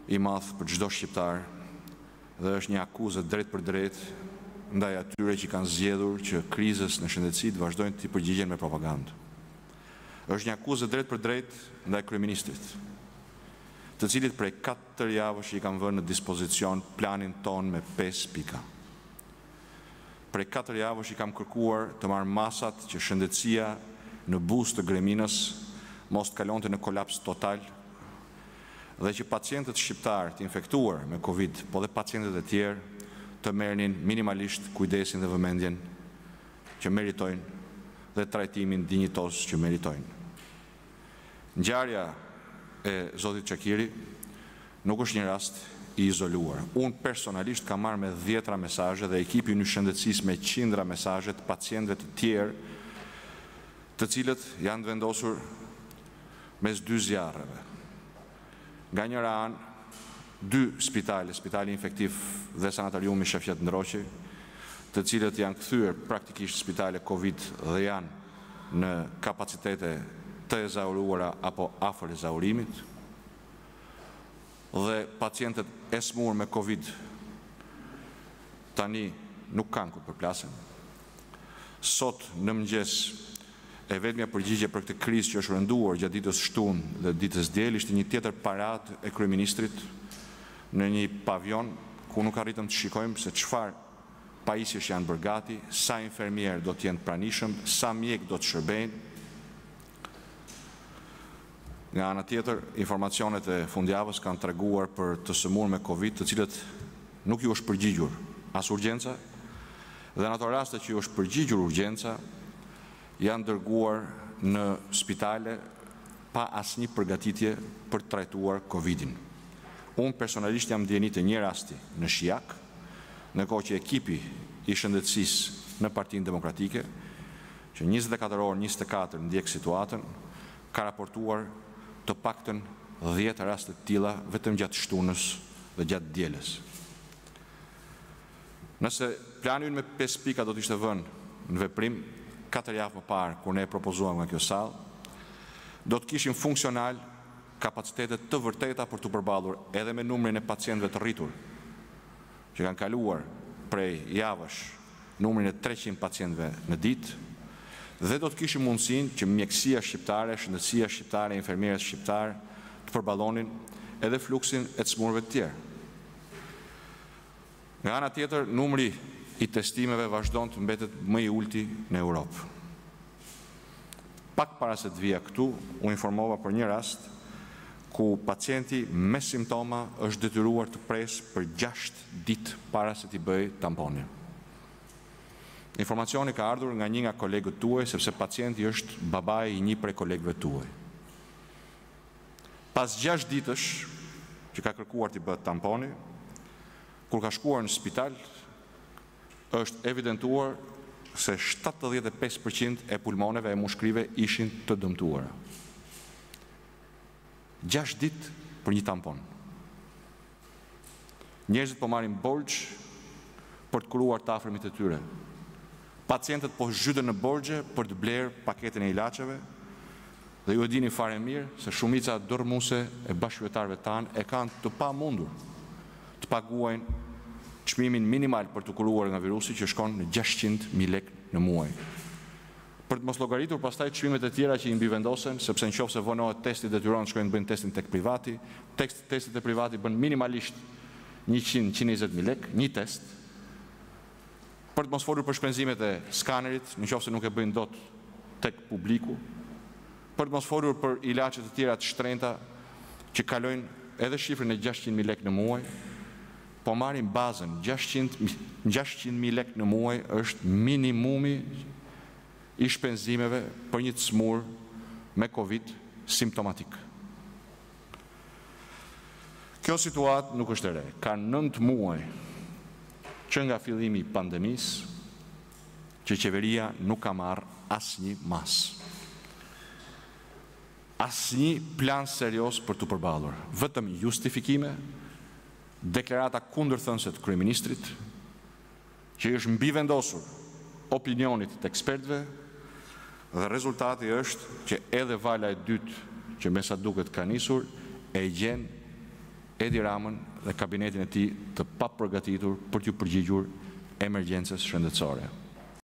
i madh për çdo shqiptar dhe është një akuzë drejt për drejt ndaj atyre që kanë zgjedhur që krizës në shëndetësi të vazhdojnë të përgjigjen me propagandë. Është një akuzë drejt për drejt ndaj kryeministrit, të cilit prej 4 javësh i kanë vënë në dispozicion planin ton me 5 pika. Prej 4 javësh i kam kërkuar të marrë masat që shëndetësia në buzë të Greminës mos të kalonte në kolaps total dhe që pacientët shqiptar të infektuar me Covid, po dhe pacientët e tjerë, të merrnin minimalisht kujdesin dhe vëmendjen që meritojnë dhe trajtimin dinjitos që meritojnë. Ngjarja e zotit Çakiri nuk është një rast i izoluar. Unë personalisht kam marrë me 10 mesazhe dhe ekipi në shëndetësisë me 100 mesazhe të pacientëve të tjerë, të cilët janë vendosur mes 2 zjarreve. Nga njëra anë, 2 spitale, spitali infektiv dhe sanatariumi Shefqet Ndroqi, të cilët janë kthyer praktikisht spitale Covid dhe janë në kapacitete të ezauruara apo afër ezaurimit, dhe pacientët e smur me Covid tani nuk kanë ku përplasen. Sot në mëngjes e vetmja përgjigje për këtë krizë që është rënduar gjatë ditës shtunë dhe ditës diel ishte një tjetër paradë e kryeministrit në një pavion ku nuk arritëm të shikojmë se çfarë pajisjesh janë bërë gati, sa infermier do të jenë pranishëm, sa mjek do të shërbejnë. Nga ana tjetër, informacionet e fundjavës kanë treguar për të sëmurë me Covid, të cilët nuk ju është përgjigjur as urgjenca, dhe në ato raste që ju është përgjigjur urgjenca, janë dërguar në spitale pa asnjë përgatitje për të trajtuar Covidin. Unë personalisht jam ndjenit e një rasti në Shijak, në kohë që ekipi i shëndetësisë në Partinë Demokratike, që 24 orë 24 ndjek situatën, ka raportuar të paktën 10 raste të tilla vetëm gjatë shtunës dhe gjatë dielës. Nëse plani ynë me 5 pika do të ishte vënë në veprim 4 javë më parë, kur ne e propozuam nga kjo sallë, do të kishim funksional kapacitetet të vërteta për të përballur edhe me numrin e pacientëve të rritur, që kanë kaluar prej javësh numrin e 300 pacientëve në ditë, dhe do të kishim mundësinë që mjekësia shqiptare, shëndetësia shqiptare, infermierët shqiptar të përballonin edhe fluksin e të smurëve të tjerë. Nga ana tjetër, numri i testimeve vazhdon të mbetet më i ulti në Europë. Pak para se të vija këtu, u informova për një rast ku pacienti me simptoma është detyruar të presë për 6 ditë para se t'i bëj tamponin. Informacioni ka ardhur nga një nga kolegët tuaj, sepse pacienti është babai i një prej kolegëve tuaj. Pas 6 ditësh që ka kërkuar t'i bëhet tamponi, kur ka shkuar në spital, është evidentuar se 75% e pulmoneve e mushkrive ishin të dëmtuara. 6 ditë për një tampon. Njerëzit po marrin borxh për të kuruar të afërmit e tyre. Pacientët po zhyten në borxhe për të blerë paketën e ilaçeve, dhe ju e dini fare mirë se shumica dormuese e bashkëqytetarëve tanë e kanë të pamundur të paguajnë çmimin minimal për të kuruar nga virusi, që shkon në 600.000 lekë në muaj. Për të mos llogaritur pastaj çmimet e tjera që i mbivendosen, sepse nëse vonohet testi detyron të shkojnë të bëjnë testin tek privati, testit e privati bën minimalisht 100-120.000 lekë, një test. Për të mos folur për shpenzimet e skanerit, nëse nuk e bëjnë dot tek publiku. Për të mos folur për ilaçet e tjera të shtrenjta që kalojnë edhe shifrën e 600.000 lekë në muaj, po marrin bazën 600.000 lekë në muaj është minimumi i shpenzimeve për një të smur me Covid simptomatik. Kjo situatë nuk është e re. Ka 9 muaj që nga fillimi i pandemisë që qeveria nuk ka marrë asnjë mas. Asnjë plan serioz për të përballur. Vetëm justifikime, deklarata kundërthënëse të kryeministrit, që është mbivendosur opinionit të ekspertëve, dhe rezultati është që edhe vala e dytë që me sa duket ka nisur, e gjen Edi Ramën dhe kabinetin e tij të papërgatitur për t'ju përgjigjur emergjencës shëndetësore.